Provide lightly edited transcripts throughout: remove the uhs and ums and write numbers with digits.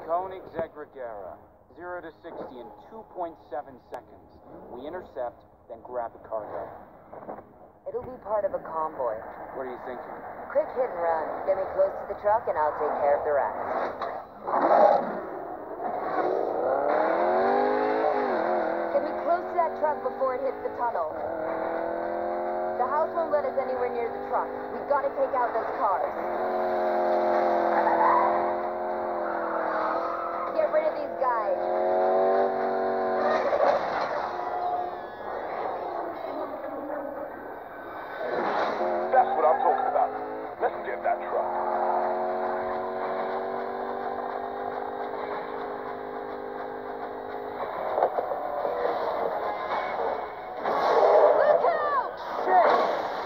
Koenigsegg-Regera. 0 to 60 in 2.7 seconds. We intercept, then grab the cargo. It'll be part of a convoy. What are you thinking? Quick hit and run. Get me close to the truck and I'll take care of the rest. Get me close to that truck before it hits the tunnel. The house won't let us anywhere near the truck. We've got to take out those cars. Get rid of these guys. That's what I'm talking about. Let's get that truck. Look out! Shit!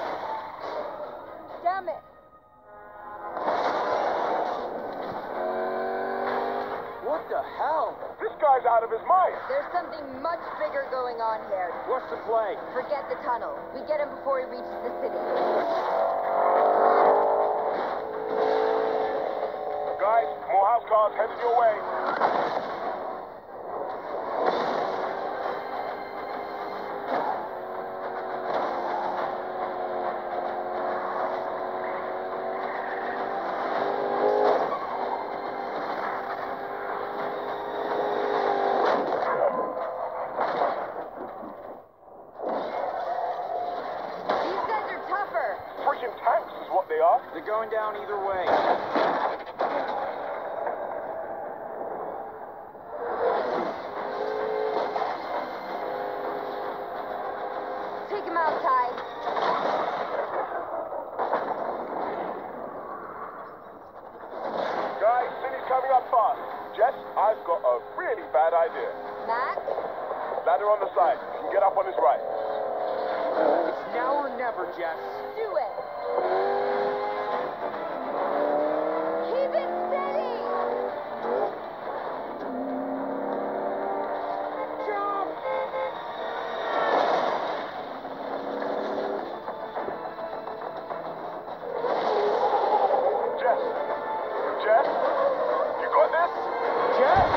Damn it! What the hell? This guy's out of his mind. There's something much bigger going on here. What's the play? Forget the tunnel. We get him before he reaches the city. Guys, more house cars headed your way. These guys are tougher. Freaking tanks is what they are. They're going down either way. Take him out, Ty. Guys, city's coming up fast. Jess, I've got a really bad idea. Mac? Ladder on the side. You can get up on his right. It's now or never, Jess. Do it. Keep it steady. Jump! Jess. Jess? You got this? Jess!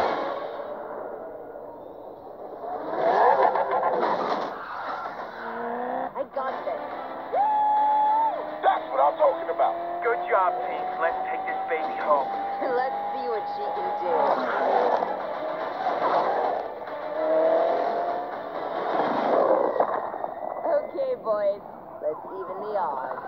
I got this. That's what I'm talking about. Good job, team. Let's take this baby home. Let's see what she can do. Okay, boys. Let's even the odds.